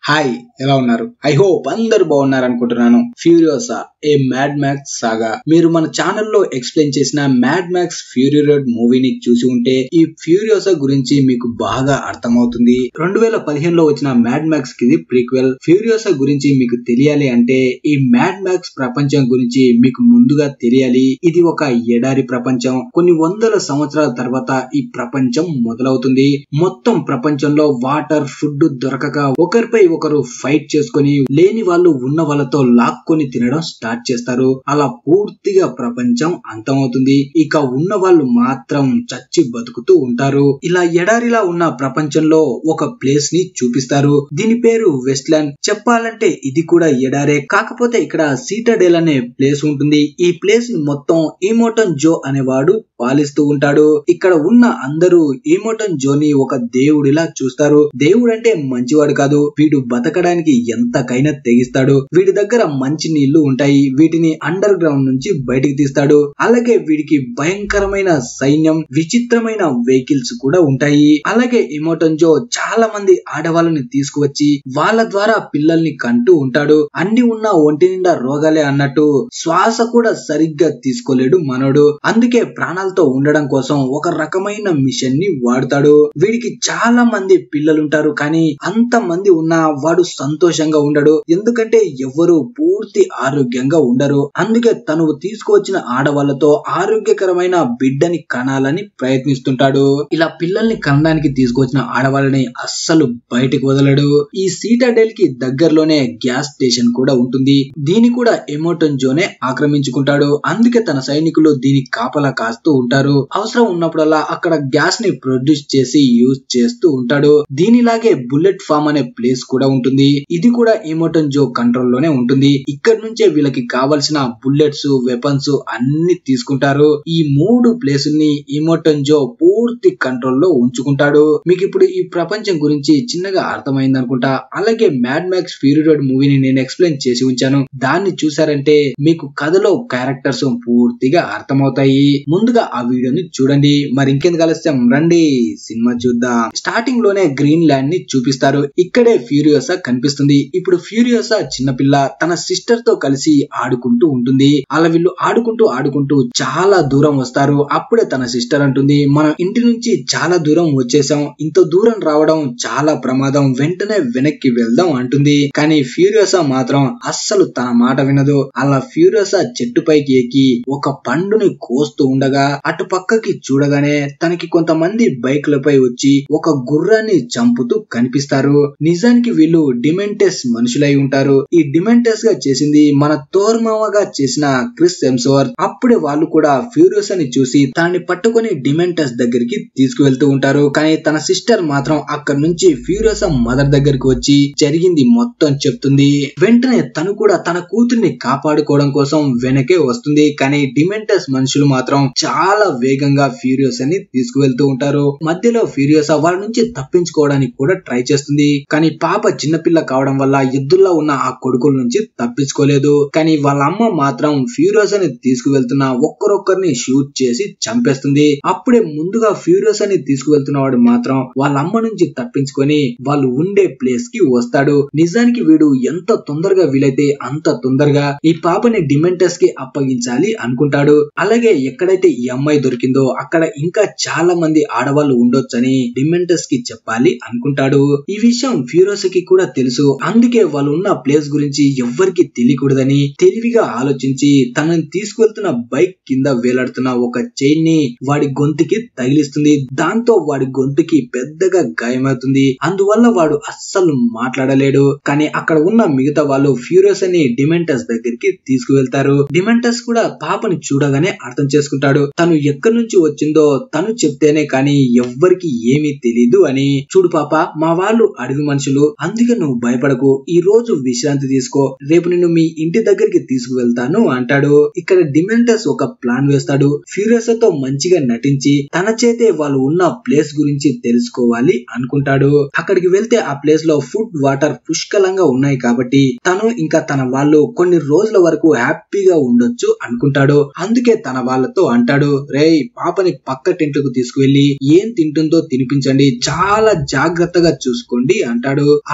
Hi, ఎలా ఉన్నారు? I hope అందరు బాగున్నారు అనుకుంటున్నాను. Furiosa a Mad Max saga. మీరు మన ఛానల్లో ఎక్స్ప్లెయిన్ చేసిన మ్యాడ్ మ్యాక్స్ ఫ్యూరీ రోడ్ మూవీని చూసి ఉంటే ఈ ఫ్యూరియోసా గురించి మీకు బాగా అర్థమవుతుంది. 2015లో వచ్చిన మ్యాడ్ మ్యాక్స్ కి ప్రీక్వెల్. ఫ్యూరియోసా గురించి మీకు తెలియాలి అంటే ఈ మ్యాడ్ మ్యాక్స్ ప్రపంచం గురించి మీకు ముందుగా తెలియాలి. ఇది ఒక ఎడారి ప్రపంచం. కొన్ని వందల సంవత్సరాల తర్వాత ఈ ప్రపంచం మొదలవుతుంది. మొత్తం ప్రపంచంలో వాటర్, ఫుడ్ దొరకక ఒకరిపై ఒకరు ఫైట్ చేసుకుని లేని వాళ్ళు ఉన్న వాళ్ళతో లాక్కొని తినడం స్టార్ట్ చేస్తారు. అలా పూర్తిగా ప్రపంచం అంతమవుతుంది. ఇక ఉన్న వాళ్ళు మాత్రం చచ్చి బతుకుతూ ఉంటారు. ఇలా ఎడారిలా ఉన్న ప్రపంచంలో ఒక ప్లేస్ ని చూపిస్తారు. దీని పేరు వెస్ట్లాండ్. చెప్పాలంటే ఇది కూడా ఎడారే, కాకపోతే ఇక్కడ సీటాడెల్ అనే ప్లేస్ ఉంటుంది. ఈ ప్లేస్ ని మొత్తం ఇమోటన్ జో అనేవాడు పాలిస్తూ ఉంటాడు. ఇక్కడ ఉన్న అందరూ ఇమోటన్ జోని ఒక దేవుడిలా చూస్తారు. దేవుడు అంటే మంచివాడు కాదు, వీడు బతకడానికి ఎంతకైనా తెగిస్తాడు. వీడి దగ్గర మంచి నీళ్లు ఉంటాయి, వీటిని అండర్ గ్రౌండ్ నుంచి బయటికి తీస్తాడు. అలాగే వీడికి భయంకరమైన సైన్యం, విచిత్రమైన వెహికల్స్ కూడా ఉంటాయి. అలాగే ఇమోటన్ జో చాలా మంది ఆడవాళ్ళని తీసుకువచ్చి వాళ్ళ ద్వారా పిల్లల్ని కంటూ ఉంటాడు. అన్ని ఉన్న ఒంటి నిండా రోగాలే అన్నట్టు శ్వాస కూడా సరిగ్గా తీసుకోలేడు మనోడు. అందుకే ప్రాణాలతో ఉండడం కోసం ఒక రకమైన మిషన్ ని వాడతాడు. వీడికి చాలా మంది పిల్లలుంటారు, కానీ అంత మంది ఉన్నా వాడు సంతోషంగా ఉండడు. ఎందుకంటే ఎవ్వరు పూర్తి ఆరోగ్యంగా ఉండరు. అందుకే తను తీసుకువచ్చిన ఆడవాళ్లతో ఆరోగ్యకరమైన బిడ్డని కనాలని ప్రయత్నిస్తుంటాడు. ఇలా పిల్లల్ని కనడానికి తీసుకొచ్చిన ఆడవాళ్ళని అస్సలు బయటకు వదలడు. ఈ సీటాడెల్ కి దగ్గరలోనే గ్యాస్ స్టేషన్ కూడా ఉంటుంది. దీని కూడా ఇమోటన్ జోనే ఆక్రమించుకుంటాడు. అందుకే తన సైనికులు దీని కాపలా కాస్తూ ఉంటారు. అవసరం ఉన్నప్పుడల్లా అక్కడ గ్యాస్ ని ప్రొడ్యూస్ చేసి యూజ్ చేస్తూ ఉంటాడు. దీనిలాగే బుల్లెట్ ఫామ్ అనే ప్లేస్ కూడా ఉంటుంది. ఇది కూడా ఇమోటన్ జో కంట్రోల్ లోనే ఉంటుంది. ఇక్కడ నుంచే వీళ్ళకి కావలసిన బుల్లెట్స్, వెపన్స్ అన్ని తీసుకుంటారు. ఈ 3 ప్లేసుల్ని ఇమోటన్ జో పూర్తి కంట్రోల్ లో ఉంచుకుంటాడు. మీకు ఇప్పుడు ఈ ప్రపంచం గురించి చిన్నగా అర్థమైంది అనుకుంటా. అలాగే మ్యాడ్ మ్యాక్స్ ఫ్యూరీ రోడ్ మూవీని నేను ఎక్స్ప్లెయిన్ చేసి ఉంచాను. దాన్ని చూసారంటే మీకు కథలో క్యారెక్టర్స్ పూర్తిగా అర్థమవుతాయి. ముందుగా ఆ వీడియోని చూడండి. మరి ఇంకెందుకు ఆలస్యం, రండి సినిమా చూద్దాం. స్టార్టింగ్ లోనే గ్రీన్ ల్యాండ్ ని చూపిస్తారు. ఇక్కడే ఫ్యూరియోసా కనిపిస్తుంది. ఇప్పుడు ఫ్యూరియోసా చిన్నపిల్ల తన సిస్టర్ తో కలిసి ఆడుకుంటూ ఉంటుంది. అలా వీళ్ళు ఆడుకుంటూ చాలా దూరం వస్తారు. అప్పుడే తన సిస్టర్ అంటుంది, మనం ఇంటి నుంచి చాలా దూరం వచ్చేసాం, ఇంత దూరం రావడం చాలా ప్రమాదం, వెంటనే వెనక్కి వెళ్దాం అంటుంది. కానీ ఫ్యూరియోసా మాత్రం అస్సలు తన మాట వినదు. అలా ఫ్యూరియోసా చెట్టు పైకి ఎక్కి ఒక పండుని కోస్తూ ఉండగా అటు పక్కకి చూడగానే తనకి కొంతమంది బైక్లపై వచ్చి ఒక గుర్రాన్ని చంపుతూ కనిపిస్తారు. నిజానికి వీళ్ళు డిమెంటస్ మనుషులై ఉంటారు. ఈ డిమెంటస్ గా చేసింది మన థోర్ మామగా చేసిన క్రిస్ హెమ్స్వర్త్. అప్పుడే వాళ్ళు కూడా ఫ్యూరియోసాని చూసి తనని పట్టుకొని డిమెంటస్ దగ్గరికి తీసుకువెళ్తూ ఉంటారు. కానీ తన సిస్టర్ మాత్రం అక్కడ నుంచి ఫ్యూరియోసా మదర్ దగ్గరికి వచ్చి జరిగింది మొత్తం చెప్తుంది. వెంటనే తను కూడా తన కూతుర్ని కాపాడుకోవడం కోసం వెనకే వస్తుంది. కానీ డిమెంటస్ మనుషులు మాత్రం చాలా వేగంగా ఫ్యూరియోసాని తీసుకువెళ్తూ ఉంటారు. మధ్యలో ఫ్యూరియోసా వాళ్ళ నుంచి తప్పించుకోవడానికి కూడా ట్రై చేస్తుంది. కానీ పాప చిన్నపిల్ల కావడం వల్ల ఎద్దుల్లో ఉన్న ఆ కొడుకుల నుంచి తప్పించుకోలేదు. కానీ వాళ్ళ అమ్మ మాత్రం ఫ్యూరియోసాని తీసుకువెళ్తున్న ఒక్కరొక్కరిని షూట్ చేసి చంపేస్తుంది. అప్పుడే ముందుగా ఫ్యూరియోసాని తీసుకువెళ్తున్న వాడు మాత్రం వాళ్ళ అమ్మ నుంచి తప్పించుకొని వాళ్ళు ఉండే ప్లేస్ కి వస్తాడు. నిజానికి వీడు ఎంత తొందరగా వీలైతే అంత తొందరగా ఈ పాపని డిమెంటస్ కి అప్పగించాలి అనుకుంటాడు. అలాగే ఎక్కడైతే ఈ అమ్మాయి దొరికిందో అక్కడ ఇంకా చాలా మంది ఆడవాళ్ళు ఉండొచ్చని డిమెంటస్ కి చెప్పాలి అనుకుంటాడు. ఈ విషయం ఫ్యూరియోసాకి కూడా తెలుసు. అందుకే వాళ్ళు ఉన్న ప్లేస్ గురించి ఎవ్వరికి తెలియకూడదని తెలివిగా ఆలోచించి తనని తీసుకువెళ్తున్న బైక్ కింద వేలాడుతున్న ఒక చైన్ ని వాడి గొంతుకి తగిలిస్తుంది. దాంతో వాడి గొంతుకి పెద్దగా గాయమవుతుంది. అందువల్ల వాడు అస్సలు మాట్లాడలేడు. కానీ అక్కడ ఉన్న మిగతా వాళ్ళు ఫ్యూరియోసాని డిమెంటస్ దగ్గరికి తీసుకువెళ్తారు. డిమెంటస్ కూడా పాపని చూడగానే అర్థం చేసుకుంటాడు. తను ఎక్కడి నుంచి వచ్చిందో తను చెప్తేనే కానీ ఎవ్వరికి ఏమీ తెలీదు అని. చూడు పాప, మా వాళ్ళు అడవి మనుషులు, అందుకే నువ్వు భయపడకు, ఈ రోజు విశ్రాంతి తీసుకో, రేపు నిన్ను మీ ఇంటి దగ్గరికి తీసుకువెళ్తాను అంటాడు. ఇక్కడ డిమెంటస్ ఒక ప్లాన్ వేస్తాడు. ఫ్యూరియోసాతో మంచిగా నటించి తన చేతే వాళ్ళు ఉన్న ప్లేస్ గురించి తెలుసుకోవాలి అనుకుంటాడు. అక్కడికి వెళ్తే ఆ ప్లేస్ లో ఫుడ్, వాటర్ పుష్కలంగా ఉన్నాయి కాబట్టి తను ఇంకా తన వాళ్ళు కొన్ని రోజుల వరకు హ్యాపీగా ఉండొచ్చు అనుకుంటాడు. అందుకే తన వాళ్ళతో అంటాడు, రేయ్ పాపని పక్క టెంట్ కు తీసుకువెళ్లి ఏం తింటుందో తినిపించండి, చాలా జాగ్రత్తగా చూసుకోండి అంటాడు. అలా ఫ్యూరియోసా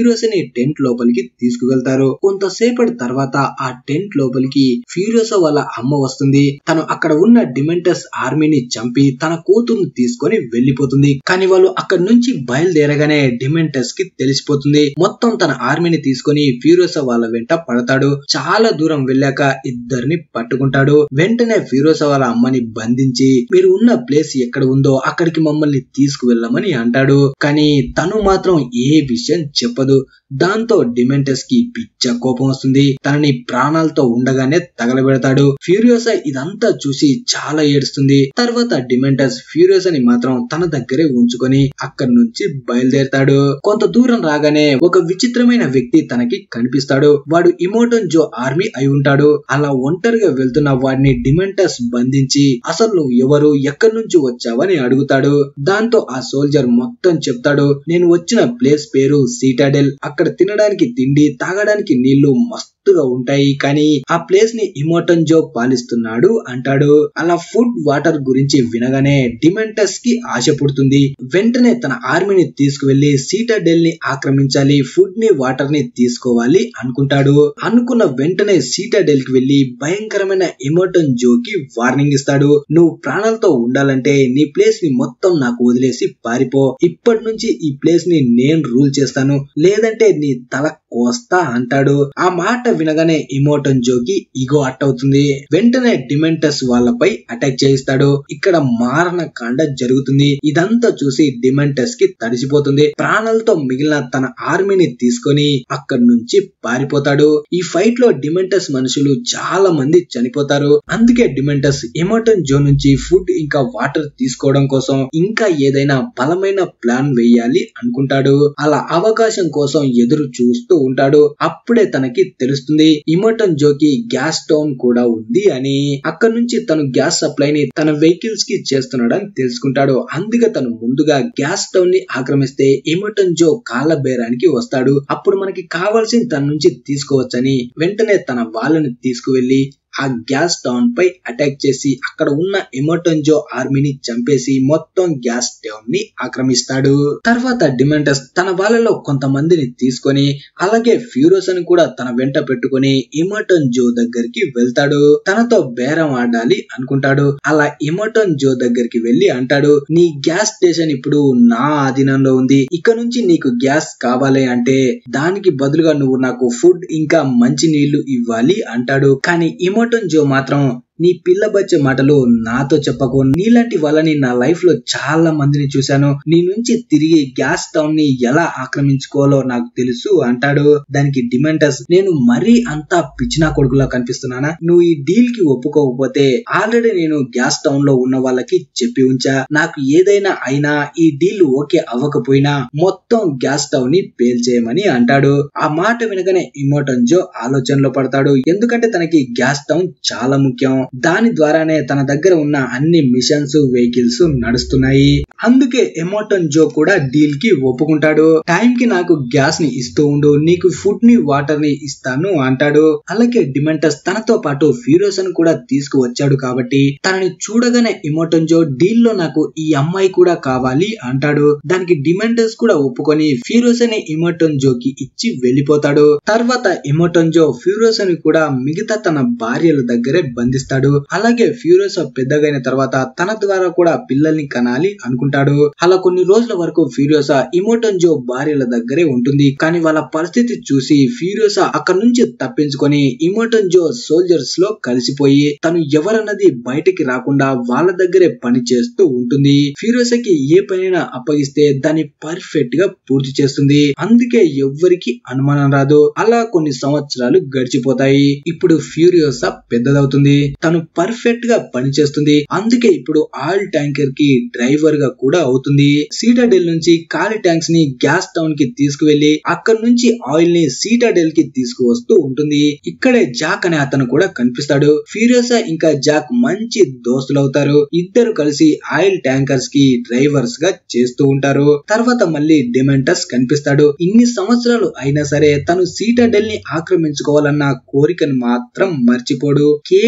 ఫ్యూరియోసాని టెంట్ లోపలికి తీసుకువెళ్తారు. కొంతసేపటి తర్వాత ఆ టెంట్ లోపలికి ఫ్యూరియోసా వాళ్ళ అమ్మ వస్తుంది. తను అక్కడ ఉన్న డిమెంటస్ ఆర్మీని చంపి తన కూతురుని తీసుకొని వెళ్లిపోతుంది. కానీ వాళ్ళు అక్కడి నుంచి బయలుదేరగానే డిమెంటస్ కి తెలిసిపోతుంది. మొత్తం తన ఆర్మీని తీసుకొని ఫ్యూరియోసా వాళ్ళ వెంట పడతాడు. చాలా దూరం వెళ్ళాక ఇద్దరిని పట్టుకుంటాడు. వెంటనే ఫ్యూరియోసా వాళ్ళ అమ్మని బంధించి మీరు ఉన్న ప్లేస్ ఎక్కడ ఉందో అక్కడికి మమ్మల్ని తీసుకువెళ్ళమని అంటాడు. కానీ తను మాత్రం ఏ విషయం చెప్పదు. దాంతో డిమెంటస్ కి పిచ్చ కోపం వస్తుంది. తనని ప్రాణాలతో ఉండగానే తగలబెడతాడు. ఫ్యూరియోసా ఇదంతా చూసి చాలా ఏడుస్తుంది. తర్వాత డిమెంటస్ ఫ్యూరియోసాని మాత్రం తన దగ్గరే ఉంచుకొని అక్కడి నుంచి బయలుదేరతాడు. కొంత దూరం రాగానే ఒక విచిత్రమైన వ్యక్తి తనకి కనిపిస్తాడు. వాడు ఇమోటన్ జో ఆర్మీ అయి ఉంటాడు. అలా ఒంటరిగా వెళ్తున్న వాడిని డిమెంటస్ బంధించి అసలు నువ్వు ఎవరు, ఎక్కడి నుంచి వచ్చావని అడుగుతాడు. దాంతో ఆ సోల్జర్ మొత్తం చెప్తాడు. నేను వచ్చిన ప్లేస్ పేరు సీటాడెల్. అక్కడ తినడానికి తిండి, తాగడానికి నీళ్లు మస్తుగా ఉంటాయి. కానీ ఆ ప్లేస్ ని ఇమోటన్ జో పాలిస్తున్నాడు అంటాడు. అలా ఫుడ్ వాటర్ గురించి వినగానే డిమెంటస్ కి ఆశ పుడుతుంది. వెంటనే తన ఆర్మీని తీసుకువెళ్లి సీటాడెల్ ని ఆక్రమించాలి, ఫుడ్ ని వాటర్ ని తీసుకోవాలి అనుకుంటాడు. అనుకున్న వెంటనే సీటాడెల్ కి వెళ్లి భయంకరమైన ఇమోటన్ జో కి వార్నింగ్ ఇస్తాడు. నువ్వు ప్రాణాలతో ఉండాలంటే నీ ప్లేస్ ని మొత్తం నాకు వదిలేసి పారిపో. ఇప్పటి నుంచి ఈ ప్లేస్ ని నేను రూల్ చేస్తాను, లేదంటే నీ తల కోస్తా అంటాడు. ఆ మాట వినగానే ఇమోటన్ జోకి ఈగో అట్ అవుతుంది. వెంటనే డిమెంటస్ వాళ్ళపై అటాక్ చేయిస్తాడు. ఇక్కడ మారణ కాండ జరుగుతుంది. ఇదంతా చూసి డిమెంటస్ కి తడిసిపోతుంది. ప్రాణాలతో మిగిలిన తన ఆర్మీని తీసుకొని అక్కడి నుంచి పారిపోతాడు. ఈ ఫైట్ లో డిమెంటస్ మనుషులు చాలా మంది చనిపోతారు. అందుకే డిమెంటస్ ఇమోటన్ జో నుంచి ఫుడ్ ఇంకా వాటర్ తీసుకోవడం కోసం ఇంకా ఏదైనా బలమైన ప్లాన్ వేయాలి అనుకుంటాడు. అలా అవకాశం కోసం ఎదురు చూస్తూ ఉంటాడు. అప్పుడే తనకి తెలుస్తుంది ఇమోటన్ జోకి గ్యాస్ టౌన్ కూడా ఉంది అని. అక్కడ నుంచి తను గ్యాస్ సప్లైని తన వెహికల్స్ కి చేస్తున్నాడని తెలుసుకుంటాడు. అందుకే తను ముందుగా గ్యాస్ టౌన్ ని ఆక్రమిస్తే ఇమోటన్ జో కాళ్ళ బేరానికి వస్తాడు. అప్పుడు మనకి కావాల్సింది తన నుంచి తీసుకోవచ్చని వెంటనే తన వాళ్ళని తీసుకువెళ్లి ఆ గ్యాస్ టౌన్ పై అటాక్ చేసి అక్కడ ఉన్న ఇమోటన్ జో ఆర్మీని చంపేసి మొత్తం గ్యాస్ టౌన్ ని ఆక్రమిస్తాడు. తర్వాత డిమెంటస్ తన వాళ్ళలో కొంతమందిని తీసుకొని అలాగే ఫ్యూరియోసాని కూడా తన వెంట పెట్టుకొని ఇమోటన్ జో దగ్గరికి వెళ్తాడు. తనతో బేరం ఆడాలి అనుకుంటాడు. అలా ఇమోటన్ జో దగ్గరికి వెళ్లి అంటాడు, నీ గ్యాస్ స్టేషన్ ఇప్పుడు నా ఆధీనంలో ఉంది. ఇక నుంచి నీకు గ్యాస్ కావాలి అంటే దానికి బదులుగా నువ్వు నాకు ఫుడ్ ఇంకా మంచి నీళ్లు ఇవ్వాలి అంటాడు. కానీ ఇమోటన్ జో మాత్రం నీ పిల్ల బచ్చ మాటలు నాతో చెప్పకు. నీలాంటి వాళ్ళని నా లైఫ్ లో చాలా మందిని చూశాను. నీ నుంచి తిరిగి గ్యాస్ టౌన్ ని ఎలా ఆక్రమించుకోవాలో నాకు తెలుసు అంటాడు. దానికి డిమెంటస్, నేను మరీ అంతా పిచ్చినా కొడుకులా కనిపిస్తున్నానా? నువ్వు ఈ డీల్ కి ఒప్పుకోకపోతే ఆల్రెడీ నేను గ్యాస్ టౌన్ లో ఉన్న వాళ్ళకి చెప్పి ఉంచా. నాకు ఏదైనా అయినా ఈ డీల్ ఓకే అవ్వకపోయినా మొత్తం గ్యాస్ టౌన్ ని పేల్చేయమని అంటాడు. ఆ మాట వినగానే ఇమోటన్ జో ఆలోచనలో పడతాడు. ఎందుకంటే తనకి గ్యాస్ టౌన్ చాలా ముఖ్యం. దాని ద్వారానే తన దగ్గర ఉన్న అన్ని మిషన్స్, వెహికల్స్ నడుస్తున్నాయి. అందుకే ఇమోటన్ జో కూడా డీల్ కి ఒప్పుకుంటాడు. టైం కి నాకు గ్యాస్ ని ఇస్తూ ఉండు, నీకు ఫుడ్ ని వాటర్ ని ఇస్తాను అంటాడు. అలాగే డిమెంటస్ తనతో పాటు ఫ్యూరియోసాని కూడా తీసుకువచ్చాడు కాబట్టి తనని చూడగానే ఇమోటన్ జో డీల్ లో నాకు ఈ అమ్మాయి కూడా కావాలి అంటాడు. దానికి డిమెంటస్ కూడా ఒప్పుకొని ఫ్యూరియోసాని ఇమోటన్ జోకి ఇచ్చి వెళ్లిపోతాడు. తర్వాత ఇమోటన్ జో ఫ్యూరియోసాని కూడా మిగతా తన భార్యల దగ్గరే బంధిస్తాడు. అలాగే ఫ్యూరియోసా పెద్దగైన తర్వాత తన ద్వారా కూడా పిల్లల్ని కనాలి అనుకుంటాడు. అలా కొన్ని రోజుల వరకు ఫ్యూరియోసా ఇమోటన్ జో భార్యల దగ్గరే ఉంటుంది. కానీ వాళ్ళ పరిస్థితి చూసి ఫ్యూరియోసా అక్కడ నుంచి తప్పించుకొని ఇమోటన్ జో సోల్జర్స్ లో కలిసిపోయి తను ఎవరన్నది బయటికి రాకుండా వాళ్ళ దగ్గరే పని చేస్తూ ఉంటుంది. ఫ్యూరియోసాకి ఏ పనైనా అప్పగిస్తే దాన్ని పర్ఫెక్ట్ గా పూర్తి చేస్తుంది. అందుకే ఎవ్వరికి అనుమానం రాదు. అలా కొన్ని సంవత్సరాలు గడిచిపోతాయి. ఇప్పుడు ఫ్యూరియోసా పెద్దదవుతుంది. తను పర్ఫెక్ట్ గా పనిచేస్తుంది. అందుకే ఇప్పుడు ఆయిల్ ట్యాంకర్ కి డ్రైవర్ గా కూడా అవుతుంది. సీటాడెల్ నుంచి ఖాళీ ట్యాంక్స్ ని గ్యాస్ టౌన్ కి తీసుకువెళ్లి అక్కడ నుంచి ఆయిల్ ని సీటాడెల్ కి తీసుకువస్తూ ఉంటుంది. ఇక్కడే జాక్ అనే అతను కూడా కనిపిస్తాడు. ఫ్యూరియోసా ఇంకా జాక్ మంచి దోస్తులు అవుతారు. ఇద్దరు కలిసి ఆయిల్ ట్యాంకర్స్ కి డ్రైవర్స్ గా చేస్తూ ఉంటారు. తర్వాత మళ్ళీ డిమెంటస్ కనిపిస్తాడు. ఇన్ని సంవత్సరాలు అయినా సరే తను సీటాడెల్ ని ఆక్రమించుకోవాలన్న కోరికను మాత్రం మర్చిపోడు. కేవలం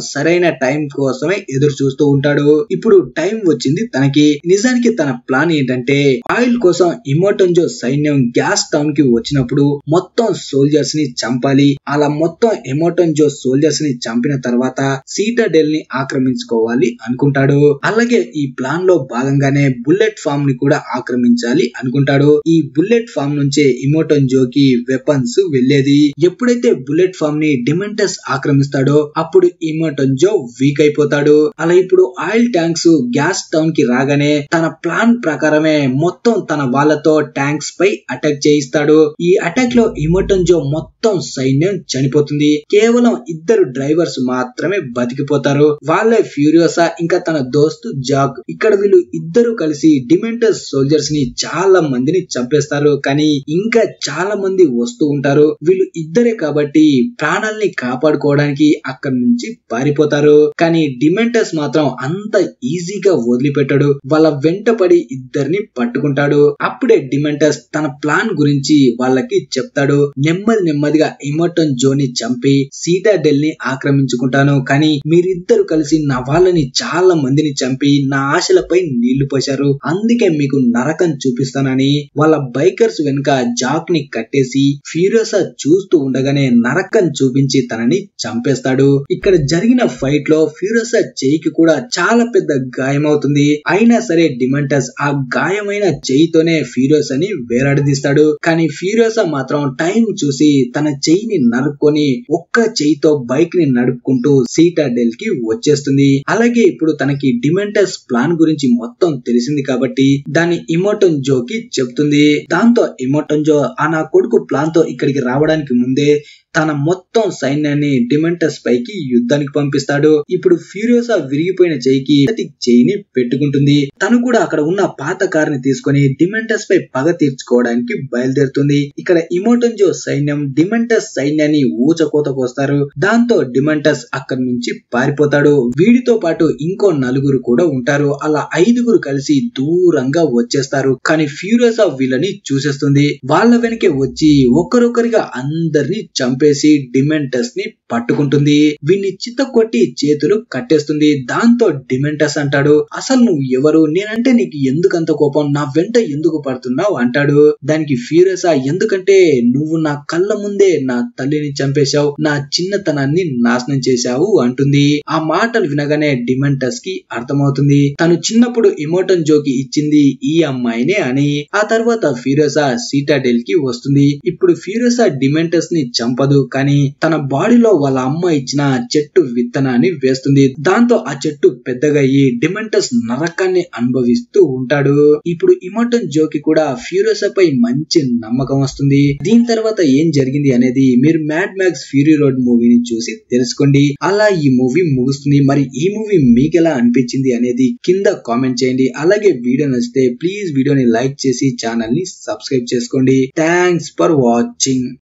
సరైన టైం కోసమే ఎదురు చూస్తూ ఉంటాడు. ఇప్పుడు టైం వచ్చింది తనకి. నిజానికి తన ప్లాన్ ఏంటంటే ఆయిల్ కోసం ఇమోటంజో సైన్యం గ్యాస్ టౌన్ కి వచ్చినప్పుడు మొత్తం సోల్జర్స్ ని చంపాలి. అలా మొత్తం ఇమోటంజో సోల్జర్స్ ని చంపిన తర్వాత సిటాడెల్ ని ఆక్రమించుకోవాలి అనుకుంటాడు. అలాగే ఈ ప్లాన్ లో భాగంగానే బుల్లెట్ ఫామ్ ని కూడా ఆక్రమించాలి అనుకుంటాడు. ఈ బుల్లెట్ ఫామ్ నుంచే ఇమోటంజోకి వెపన్స్ వెళ్లేది. ఎప్పుడైతే బుల్లెట్ ఫామ్ ని డిమెంటస్ ఆక్రమిస్తాడో అప్పుడు ఇమోటంజో వీక్ అయిపోతాడు. అలా ఇప్పుడు ఆయిల్ ట్యాంక్స్ గ్యాస్ టౌన్ కి రాగానే తన ప్లాన్ ప్రకారమే మొత్తం తన వాళ్ళతో ట్యాంక్స్ పై అటాక్ చేయిస్తాడు. ఈ అటాక్ లో ఇమోటంజో మొత్తం సైన్యం చనిపోతుంది. కేవలం 2 డ్రైవర్స్ మాత్రమే బతికిపోతారు. వాళ్ళే ఫ్యూరియోసా ఇంకా తన దోస్తు జాక్. ఇక్కడ వీళ్ళు ఇద్దరు కలిసి డిమెంటస్ సోల్జర్స్ ని చాలా మందిని చంపేస్తారు. కానీ ఇంకా చాలా మంది వస్తూ ఉంటారు. వీళ్ళు ఇద్దరే కాబట్టి ప్రాణాలని కాపాడుకోవడానికి అక్కడి నుంచి పారిపోతారు. కానీ డిమెంటస్ మాత్రం అంత ఈజీగా వదిలిపెట్టాడు. వాళ్ళ వెంట పడి ఇద్దరిని పట్టుకుంటాడు. అప్పుడే డిమెంటస్ తన ప్లాన్ గురించి వాళ్ళకి చెప్తాడు. నెమ్మదిగా ఇమోటంజోని చంపి సిటాడెల్ ని ఆక్రమించుకుంటాను. కానీ మీరిద్దరు కలిసి నా వాళ్ళని చాలా మందిని చంపి నా ఆశలపై నీళ్లు పోశారు. అందుకే మీకు నరకం చూపిస్తానని వాళ్ళ బైకర్స్ వెనుక జాక్ ని కట్టేసి ఫ్యూరియోసా చూస్తూ ఉండగానే నరకం చూపించి తనని చంపేస్తాడు. ఇక్కడ జరిగిన ఫైట్ లో ఫ్యూరియోసా చెయ్యికి కూడా చాలా పెద్ద గాయమవుతుంది. అయినా సరే డిమెంటస్ ఆ గాయమైన చెయ్యితోనే ఫ్యూరియోసాని వేలాడదీస్తాడు. కానీ ఫ్యూరియోసా మాత్రం టైం చూసి తన చెయ్యిని నరుక్కొని ఒక్క చెయ్యితో బైక్ ని నడుపుకుంటూ సిటాడెల్ కి వచ్చేస్తుంది. అలాగే ఇప్పుడు తనకి డిమెంటస్ ప్లాన్ గురించి మొత్తం తెలిసింది కాబట్టి దాన్ని ఇమోటంజోకి చెప్తుంది. దాంతో ఇమోటంజో నా కొడుకు ప్లాన్ తో ఇక్కడికి రావడానికి ముందే తన మొత్తం సైన్యాన్ని డిమెంటస్ పైకి యుద్ధానికి పంపిస్తాడు. ఇప్పుడు ఫ్యూరియోసా విరిగిపోయిన చెయ్యిని పెట్టుకుంటుంది. తను కూడా అక్కడ ఉన్న పాత కారుని తీసుకొని డిమెంటస్ పై పగ తీర్చుకోవడానికి బయలుదేరుతుంది. ఇక్కడ ఇమోటంజో సైన్యం డిమెంటస్ సైన్యాన్ని ఊచకోతకు వస్తారు. దాంతో డిమెంటస్ అక్కడి నుంచి పారిపోతాడు. వీడితో పాటు ఇంకో 4 కూడా ఉంటారు. అలా 5 కలిసి దూరంగా వచ్చేస్తారు. కానీ ఫ్యూరియోసా వీళ్ళని చూసేస్తుంది. వాళ్ళ వెనకే వచ్చి ఒకరొకరిగా అందరినీ చంపేసి డిమెంటస్ ని పట్టుకుంటుంది. వీన్ని చిత్త కొట్టి చేతులు కట్టేస్తుంది. దాంతో డిమెంటస్ అంటాడు, అసలు నువ్వు ఎవరు? నేనంటే నీకు ఎందుకంత కోపం? నా వెంట ఎందుకు పడుతున్నావు అంటాడు. దానికి ఫ్యూరియోసా, ఎందుకంటే నువ్వు నా కళ్ళ ముందే నా తల్లిని చంపేశావు, నా చిన్నతనాన్ని నాశనం చేశావు అంటుంది. ఆ మాటలు వినగానే డిమెంటస్ కి అర్థమవుతుంది తను చిన్నప్పుడు ఇమోటంజోకి ఇచ్చింది ఈ అమ్మాయినే అని. ఆ తర్వాత ఫ్యూరియోసా సిటాడెల్ కి వస్తుంది. ఇప్పుడు ఫ్యూరియోసా డిమెంటస్ ని చంపదు, కానీ తన బాడీలో వాళ్ళ అమ్మ ఇచ్చిన చెట్టు విత్తనాన్ని వేస్తుంది. దాంతో ఆ చెట్టు పెద్దగా అయ్యి డిమెంటస్ నరకాన్ని అనుభవిస్తూ ఉంటాడు. ఇప్పుడు ఇమోటంజోకి కూడా ఫ్యూరియోసా పై మంచి నమ్మకం వస్తుంది. దీని తర్వాత ఏం జరిగింది అనేది మీరు మ్యాడ్ మ్యాక్స్ ఫ్యూరీ రోడ్ మూవీని చూసి తెలుసుకోండి. అలా ఈ మూవీ ముగుస్తుంది. మరి ఈ మూవీ మీకు ఎలా అనిపించింది అనేది కింద కామెంట్ చేయండి. అలాగే వీడియో నచ్చితే ప్లీజ్ వీడియోని లైక్ చేసి ఛానల్ ని సబ్స్క్రైబ్ చేసుకోండి. Thanks for watching.